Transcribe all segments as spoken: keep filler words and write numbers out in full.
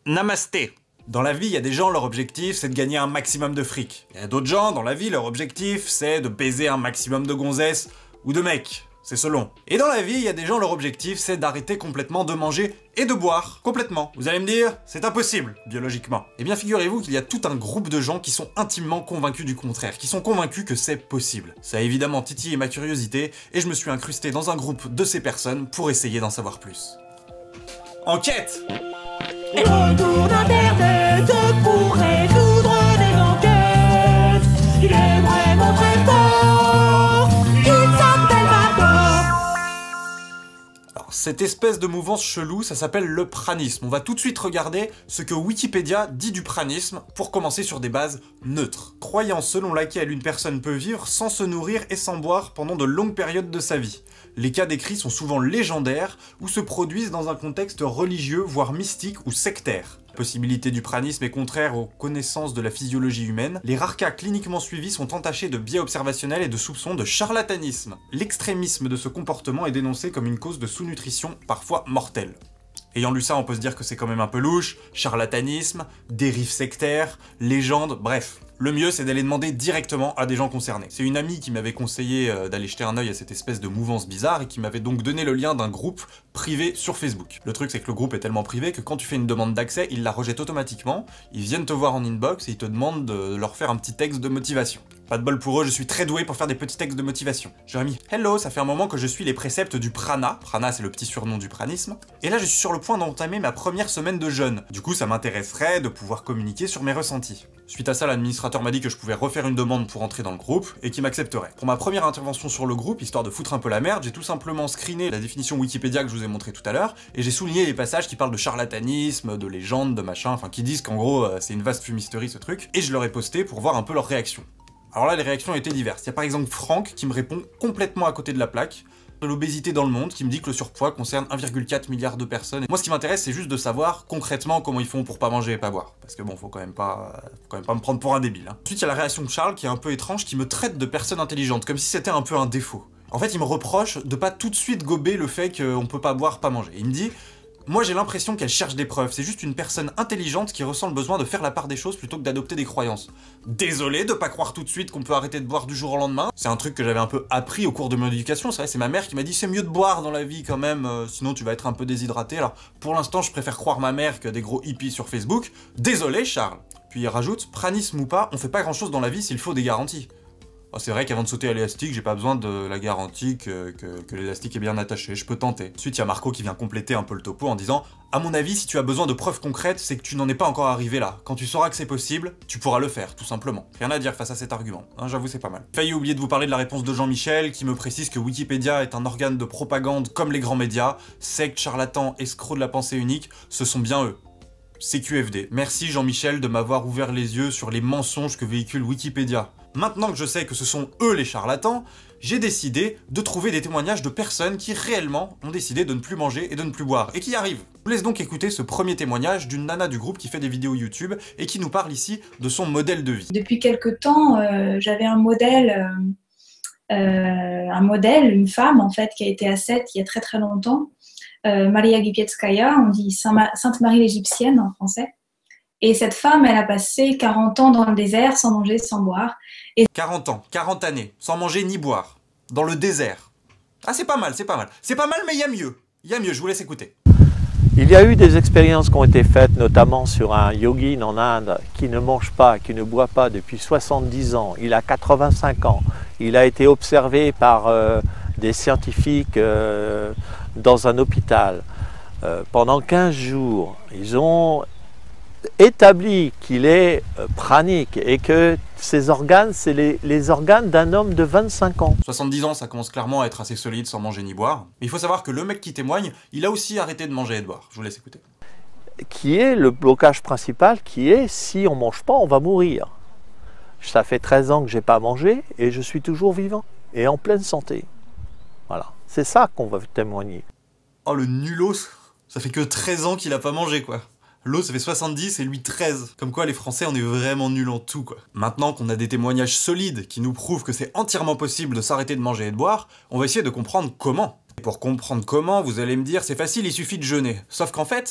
Namasté. Dans la vie, il y a des gens, leur objectif, c'est de gagner un maximum de fric. Il y a d'autres gens, dans la vie, leur objectif, c'est de baiser un maximum de gonzesses ou de mecs. C'est selon. Et dans la vie, il y a des gens, leur objectif, c'est d'arrêter complètement de manger et de boire. Complètement. Vous allez me dire, c'est impossible, biologiquement. Eh bien, figurez-vous qu'il y a tout un groupe de gens qui sont intimement convaincus du contraire, qui sont convaincus que c'est possible. Ça a évidemment titillé ma curiosité, et je me suis incrusté dans un groupe de ces personnes pour essayer d'en savoir plus. Enquête! Et retour d'Internet pour résoudre des enquêtes. Il est vraiment très fort. Il s'appelle Margot. Alors, cette espèce de mouvance chelou, ça s'appelle le pranisme. On va tout de suite regarder ce que Wikipédia dit du pranisme pour commencer sur des bases neutres. Croyance selon laquelle une personne peut vivre sans se nourrir et sans boire pendant de longues périodes de sa vie. Les cas décrits sont souvent légendaires ou se produisent dans un contexte religieux, voire mystique ou sectaire. La possibilité du pranisme est contraire aux connaissances de la physiologie humaine. Les rares cas cliniquement suivis sont entachés de biais observationnels et de soupçons de charlatanisme. L'extrémisme de ce comportement est dénoncé comme une cause de sous-nutrition, parfois mortelle. Ayant lu ça, on peut se dire que c'est quand même un peu louche, charlatanisme, dérive sectaire, légende, bref. Le mieux, c'est d'aller demander directement à des gens concernés. C'est une amie qui m'avait conseillé euh, d'aller jeter un œil à cette espèce de mouvance bizarre et qui m'avait donc donné le lien d'un groupe privé sur Facebook. Le truc, c'est que le groupe est tellement privé que quand tu fais une demande d'accès, ils la rejettent automatiquement, ils viennent te voir en inbox et ils te demandent de leur faire un petit texte de motivation. Pas de bol pour eux, je suis très doué pour faire des petits textes de motivation. J'aurais mis « Hello, ça fait un moment que je suis les préceptes du prana », prana c'est le petit surnom du pranisme, et là je suis sur le point d'entamer ma première semaine de jeûne. Du coup ça m'intéresserait de pouvoir communiquer sur mes ressentis. Suite à ça, l'administrateur m'a dit que je pouvais refaire une demande pour entrer dans le groupe, et qu'il m'accepterait. Pour ma première intervention sur le groupe, histoire de foutre un peu la merde, j'ai tout simplement screené la définition Wikipédia que je vous ai montré tout à l'heure, et j'ai souligné les passages qui parlent de charlatanisme, de légende, de machin, enfin qui disent qu'en gros euh, c'est une vaste fumisterie ce truc, et je leur ai posté pour voir un peu leur réaction. Alors là, les réactions étaient diverses. Il y a par exemple Franck qui me répond complètement à côté de la plaque, de l'obésité dans le monde, qui me dit que le surpoids concerne un virgule quatre milliard de personnes. Et moi, ce qui m'intéresse, c'est juste de savoir concrètement comment ils font pour pas manger et pas boire. Parce que bon, faut quand même pas, faut quand même pas me prendre pour un débile. Hein. Ensuite, il y a la réaction de Charles qui est un peu étrange, qui me traite de personne intelligente, comme si c'était un peu un défaut. En fait, il me reproche de pas tout de suite gober le fait qu'on peut pas boire, pas manger. Il me dit... Moi j'ai l'impression qu'elle cherche des preuves, c'est juste une personne intelligente qui ressent le besoin de faire la part des choses plutôt que d'adopter des croyances. Désolé de pas croire tout de suite qu'on peut arrêter de boire du jour au lendemain, c'est un truc que j'avais un peu appris au cours de mon éducation, c'est vrai, c'est ma mère qui m'a dit c'est mieux de boire dans la vie quand même, euh, sinon tu vas être un peu déshydraté, alors pour l'instant je préfère croire ma mère que des gros hippies sur Facebook. Désolé Charles. Puis il rajoute, pranisme ou pas, on fait pas grand chose dans la vie s'il faut des garanties. Oh, c'est vrai qu'avant de sauter à l'élastique, j'ai pas besoin de la garantie que, que, que l'élastique est bien attaché, je peux tenter. Ensuite, il y a Marco qui vient compléter un peu le topo en disant « À mon avis, si tu as besoin de preuves concrètes, c'est que tu n'en es pas encore arrivé là. Quand tu sauras que c'est possible, tu pourras le faire, tout simplement. » Rien à dire face à cet argument, hein, j'avoue c'est pas mal. Failli oublier de vous parler de la réponse de Jean-Michel, qui me précise que Wikipédia est un organe de propagande comme les grands médias, sectes, charlatans, escrocs de la pensée unique, ce sont bien eux. C Q F D. Merci Jean-Michel de m'avoir ouvert les yeux sur les mensonges que véhicule Wikipédia. Maintenant que je sais que ce sont eux les charlatans, j'ai décidé de trouver des témoignages de personnes qui réellement ont décidé de ne plus manger et de ne plus boire, et qui y arrivent. Je vous laisse donc écouter ce premier témoignage d'une nana du groupe qui fait des vidéos YouTube et qui nous parle ici de son modèle de vie. Depuis quelque temps, euh, j'avais un modèle, euh, euh, un modèle, une femme en fait, qui a été ascète il y a très très longtemps, euh, Maria Gipietskaya, on dit Sainte Marie l'Égyptienne en français. Et cette femme, elle a passé quarante ans dans le désert sans manger, sans boire. Et quarante ans, quarante années, sans manger ni boire, dans le désert. Ah c'est pas mal, c'est pas mal. C'est pas mal mais il y a mieux. Il y a mieux, je vous laisse écouter. Il y a eu des expériences qui ont été faites, notamment sur un yogin en Inde qui ne mange pas, qui ne boit pas depuis soixante-dix ans. Il a quatre-vingt-cinq ans. Il a été observé par euh, des scientifiques euh, dans un hôpital. Euh, pendant quinze jours, ils ont établi qu'il est pranique et que ses organes, c'est les, les organes d'un homme de vingt-cinq ans. soixante-dix ans, ça commence clairement à être assez solide sans manger ni boire. Mais il faut savoir que le mec qui témoigne, il a aussi arrêté de manger et de boire. Je vous laisse écouter. Qui est le blocage principal, qui est si on ne mange pas, on va mourir. Ça fait treize ans que je n'ai pas mangé et je suis toujours vivant et en pleine santé. Voilà, c'est ça qu'on va témoigner. Oh le nulos, ça fait que treize ans qu'il a pas mangé quoi. L'autre ça fait soixante-dix et lui treize. Comme quoi les Français on est vraiment nuls en tout quoi. Maintenant qu'on a des témoignages solides qui nous prouvent que c'est entièrement possible de s'arrêter de manger et de boire, on va essayer de comprendre comment. Et pour comprendre comment, vous allez me dire c'est facile, il suffit de jeûner. Sauf qu'en fait,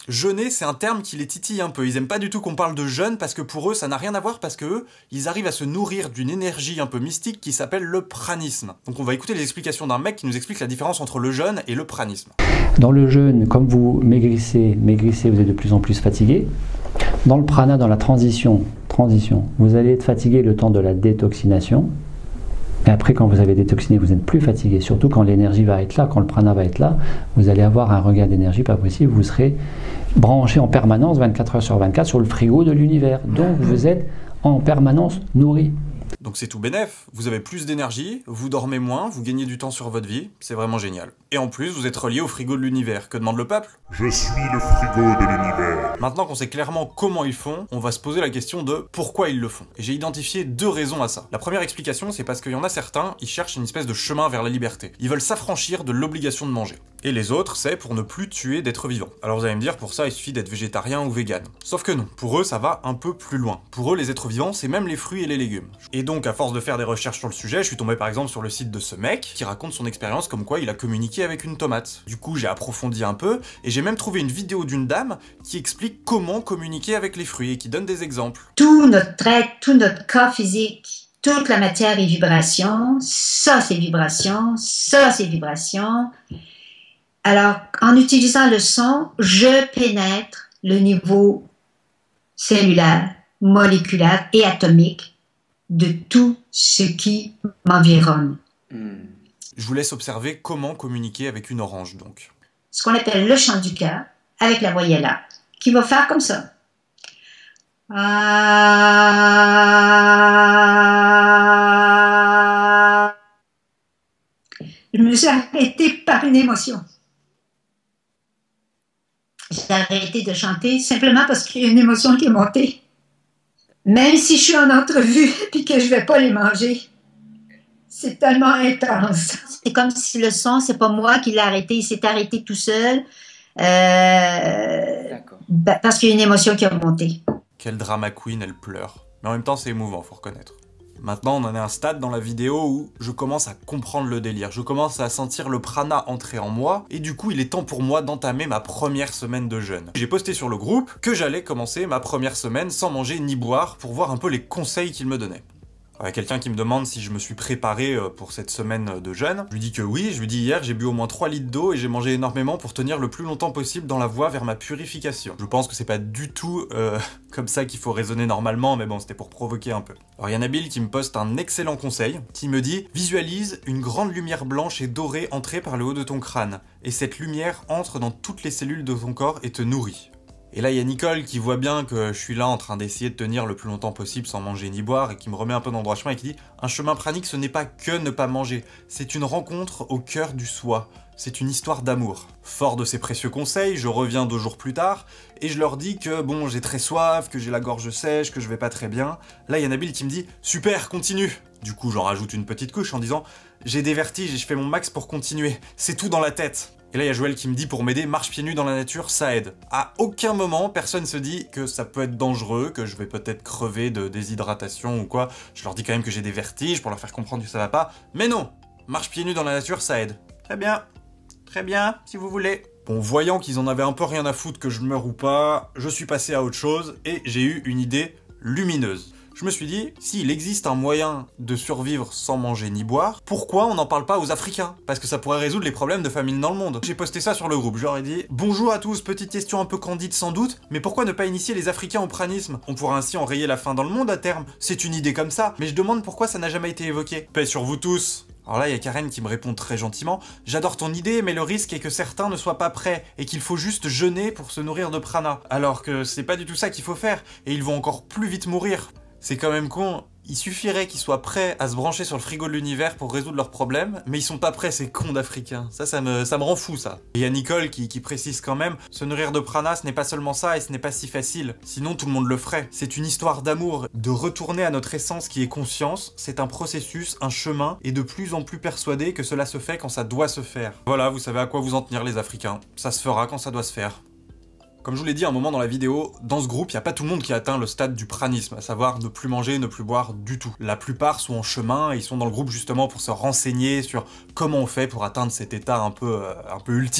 Jeûner, c'est un terme qui les titille un peu. Ils aiment pas du tout qu'on parle de jeûne parce que pour eux, ça n'a rien à voir parce que eux, ils arrivent à se nourrir d'une énergie un peu mystique qui s'appelle le pranisme. Donc on va écouter les explications d'un mec qui nous explique la différence entre le jeûne et le pranisme. Dans le jeûne, comme vous maigrissez, maigrissez, vous êtes de plus en plus fatigué. Dans le prana, dans la transition, transition, vous allez être fatigué le temps de la détoxination. Et après, quand vous avez détoxiné, vous n'êtes plus fatigué. Surtout quand l'énergie va être là, quand le prana va être là, vous allez avoir un regain d'énergie pas possible. Vous serez branché en permanence, vingt-quatre heures sur vingt-quatre, sur le frigo de l'univers. Donc vous êtes en permanence nourri. Donc c'est tout bénef, vous avez plus d'énergie, vous dormez moins, vous gagnez du temps sur votre vie, c'est vraiment génial. Et en plus, vous êtes relié au frigo de l'univers. Que demande le peuple? Je suis le frigo de l'univers. Maintenant qu'on sait clairement comment ils font, on va se poser la question de pourquoi ils le font. Et j'ai identifié deux raisons à ça. La première explication, c'est parce qu'il y en a certains, ils cherchent une espèce de chemin vers la liberté. Ils veulent s'affranchir de l'obligation de manger. Et les autres, c'est pour ne plus tuer d'êtres vivants. Alors vous allez me dire, pour ça, il suffit d'être végétarien ou vegan. Sauf que non, pour eux, ça va un peu plus loin. Pour eux, les êtres vivants, c'est même les fruits et les légumes. Et donc, à force de faire des recherches sur le sujet, je suis tombé par exemple sur le site de ce mec, qui raconte son expérience comme quoi il a communiqué avec une tomate. Du coup, j'ai approfondi un peu, et j'ai même trouvé une vidéo d'une dame qui explique comment communiquer avec les fruits, et qui donne des exemples. Tout notre être, tout notre corps physique, toute la matière est vibration, ça c'est vibration, ça c'est vibration. Alors, en utilisant le son, je pénètre le niveau cellulaire, moléculaire et atomique de tout ce qui m'environne. Je vous laisse observer comment communiquer avec une orange, donc. Ce qu'on appelle le chant du cœur, avec la voyelle A, qui va faire comme ça. Ah... Je me suis arrêtée par une émotion. J'ai arrêté de chanter simplement parce qu'il y a une émotion qui est montée. Même si je suis en entrevue et que je ne vais pas les manger, c'est tellement intense. C'est comme si le son, c'est pas moi qui l'ai arrêté, il s'est arrêté tout seul euh, bah, parce qu'il y a une émotion qui a monté. Quelle drama queen, elle pleure. Mais en même temps, c'est émouvant, faut reconnaître. Maintenant, on en est à un stade dans la vidéo où je commence à comprendre le délire. Je commence à sentir le prana entrer en moi, et du coup, il est temps pour moi d'entamer ma première semaine de jeûne. J'ai posté sur le groupe que j'allais commencer ma première semaine sans manger ni boire pour voir un peu les conseils qu'il me donnait. Il y a quelqu'un qui me demande si je me suis préparé pour cette semaine de jeûne. Je lui dis que oui, je lui dis hier j'ai bu au moins trois litres d'eau et j'ai mangé énormément pour tenir le plus longtemps possible dans la voie vers ma purification. Je pense que c'est pas du tout euh, comme ça qu'il faut raisonner normalement, mais bon, c'était pour provoquer un peu. Alors il y a Nabil qui me poste un excellent conseil, qui me dit « Visualise une grande lumière blanche et dorée entrer par le haut de ton crâne, et cette lumière entre dans toutes les cellules de ton corps et te nourrit. » Et là, il y a Nicole qui voit bien que je suis là en train d'essayer de tenir le plus longtemps possible sans manger ni boire et qui me remet un peu dans le droit chemin et qui dit « Un chemin pranique, ce n'est pas que ne pas manger, c'est une rencontre au cœur du soi. C'est une histoire d'amour. » Fort de ces précieux conseils, je reviens deux jours plus tard et je leur dis que bon, j'ai très soif, que j'ai la gorge sèche, que je vais pas très bien. Là, il y a Nabil qui me dit « Super, continue !» Du coup, j'en rajoute une petite couche en disant « J'ai des vertiges et je fais mon max pour continuer. C'est tout dans la tête. » Et là, il y a Joël qui me dit, pour m'aider, marche pieds nus dans la nature, ça aide. À aucun moment, personne se dit que ça peut être dangereux, que je vais peut-être crever de déshydratation ou quoi. Je leur dis quand même que j'ai des vertiges pour leur faire comprendre que ça va pas. Mais non, marche pieds nus dans la nature, ça aide. Très bien, très bien, si vous voulez. Bon, voyant qu'ils en avaient un peu rien à foutre que je meure ou pas, je suis passé à autre chose et j'ai eu une idée lumineuse. Je me suis dit, s'il existe un moyen de survivre sans manger ni boire, pourquoi on n'en parle pas aux Africains? Parce que ça pourrait résoudre les problèmes de famine dans le monde. J'ai posté ça sur le groupe, je leur ai dit « Bonjour à tous, petite question un peu candide sans doute, mais pourquoi ne pas initier les Africains au pranisme? On pourra ainsi enrayer la faim dans le monde à terme. C'est une idée comme ça, mais je demande pourquoi ça n'a jamais été évoqué. Paix sur vous tous !» Alors là, il y a Karen qui me répond très gentiment « J'adore ton idée, mais le risque est que certains ne soient pas prêts et qu'il faut juste jeûner pour se nourrir de prana. Alors que c'est pas du tout ça qu'il faut faire, et ils vont encore plus vite mourir. » C'est quand même con, il suffirait qu'ils soient prêts à se brancher sur le frigo de l'univers pour résoudre leurs problèmes, mais ils sont pas prêts, ces cons d'Africains. Ça, ça me, ça me rend fou, ça. Et il y a Nicole qui, qui précise quand même, se nourrir de prana, ce n'est pas seulement ça et ce n'est pas si facile. Sinon, tout le monde le ferait. C'est une histoire d'amour, de retourner à notre essence qui est conscience. C'est un processus, un chemin, et de plus en plus persuadé que cela se fait quand ça doit se faire. Voilà, vous savez à quoi vous en tenir, les Africains. Ça se fera quand ça doit se faire. Comme je vous l'ai dit à un moment dans la vidéo, dans ce groupe, il n'y a pas tout le monde qui a atteint le stade du pranisme, à savoir ne plus manger, ne plus boire du tout. La plupart sont en chemin et ils sont dans le groupe justement pour se renseigner sur comment on fait pour atteindre cet état un peu, euh, un peu ultime.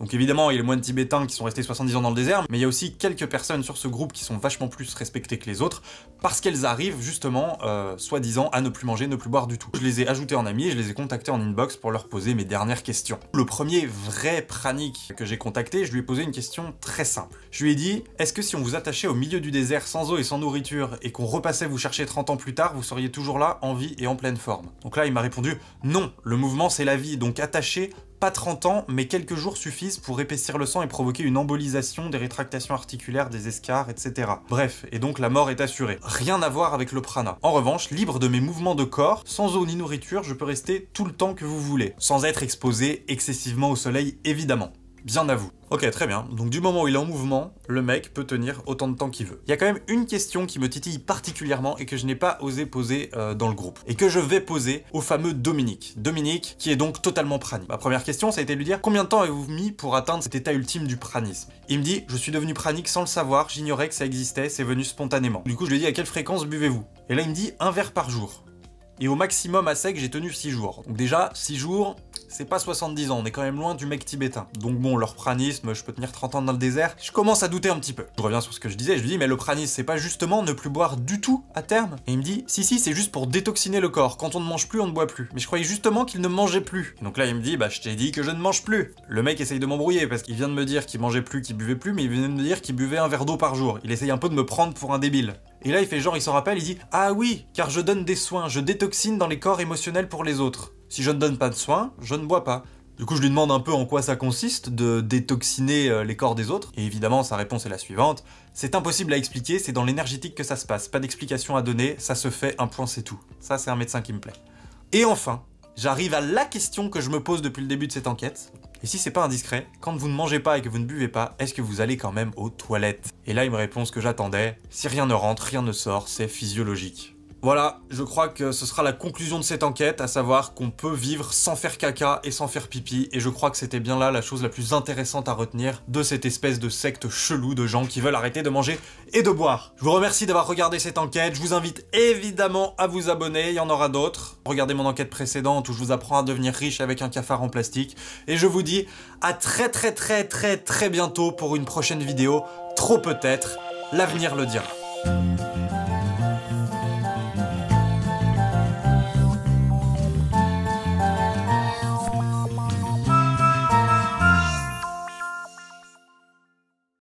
Donc évidemment, il y a les moines tibétains qui sont restés soixante-dix ans dans le désert, mais il y a aussi quelques personnes sur ce groupe qui sont vachement plus respectées que les autres, parce qu'elles arrivent justement, euh, soi-disant, à ne plus manger, ne plus boire du tout. Je les ai ajoutés en amis et je les ai contactés en inbox pour leur poser mes dernières questions. Le premier vrai pranik que j'ai contacté, je lui ai posé une question très simple. Je lui ai dit, est-ce que si on vous attachait au milieu du désert sans eau et sans nourriture, et qu'on repassait vous chercher trente ans plus tard, vous seriez toujours là, en vie et en pleine forme? Donc là, il m'a répondu, non, le mouvement c'est la vie, donc attaché, pas trente ans, mais quelques jours suffisent pour épaissir le sang et provoquer une embolisation, des rétractations articulaires, des escarres, et cetera. Bref, et donc la mort est assurée. Rien à voir avec le prana. En revanche, libre de mes mouvements de corps, sans eau ni nourriture, je peux rester tout le temps que vous voulez, sans être exposé excessivement au soleil, évidemment. Bien à vous. Ok, très bien. Donc du moment où il est en mouvement, le mec peut tenir autant de temps qu'il veut. Il y a quand même une question qui me titille particulièrement et que je n'ai pas osé poser euh, dans le groupe. Et que je vais poser au fameux Dominique. Dominique, qui est donc totalement prani. Ma première question, ça a été de lui dire combien de temps avez-vous mis pour atteindre cet état ultime du pranisme? Il me dit, je suis devenu pranique sans le savoir, j'ignorais que ça existait, c'est venu spontanément. Du coup, je lui ai dit à quelle fréquence buvez-vous? Et là, il me dit un verre par jour. Et au maximum à sec, j'ai tenu six jours. Donc déjà, six jours, c'est pas soixante-dix ans, on est quand même loin du mec tibétain. Donc bon, leur pranisme, je peux tenir trente ans dans le désert, je commence à douter un petit peu. Je reviens sur ce que je disais, je lui dis, mais le pranisme, c'est pas justement ne plus boire du tout à terme? Et il me dit, si si, c'est juste pour détoxiner le corps. Quand on ne mange plus, on ne boit plus. Mais je croyais justement qu'il ne mangeait plus. Et donc là, il me dit, bah je t'ai dit que je ne mange plus. Le mec essaye de m'embrouiller, parce qu'il vient de me dire qu'il mangeait plus, qu'il buvait plus, mais il vient de me dire qu'il buvait un verre d'eau par jour. Il essaye un peu de me prendre pour un débile. Et là, il fait genre, il s'en rappelle, il dit « Ah oui, car je donne des soins, je détoxine dans les corps émotionnels pour les autres. Si je ne donne pas de soins, je ne bois pas. » Du coup, je lui demande un peu en quoi ça consiste de détoxiner euh, les corps des autres. Et évidemment, sa réponse est la suivante. C'est impossible à expliquer, c'est dans l'énergétique que ça se passe. Pas d'explication à donner, ça se fait, un point c'est tout. Ça, c'est un médecin qui me plaît. Et enfin, j'arrive à la question que je me pose depuis le début de cette enquête. Et si c'est pas indiscret, quand vous ne mangez pas et que vous ne buvez pas, est-ce que vous allez quand même aux toilettes? Et là, il me répond ce que j'attendais. Si rien ne rentre, rien ne sort, c'est physiologique. Voilà, je crois que ce sera la conclusion de cette enquête, à savoir qu'on peut vivre sans faire caca et sans faire pipi, et je crois que c'était bien là la chose la plus intéressante à retenir de cette espèce de secte chelou de gens qui veulent arrêter de manger et de boire. Je vous remercie d'avoir regardé cette enquête, je vous invite évidemment à vous abonner, il y en aura d'autres. Regardez mon enquête précédente où je vous apprends à devenir riche avec un cafard en plastique, et je vous dis à très très très très très bientôt pour une prochaine vidéo, trop peut-être, l'avenir le dira.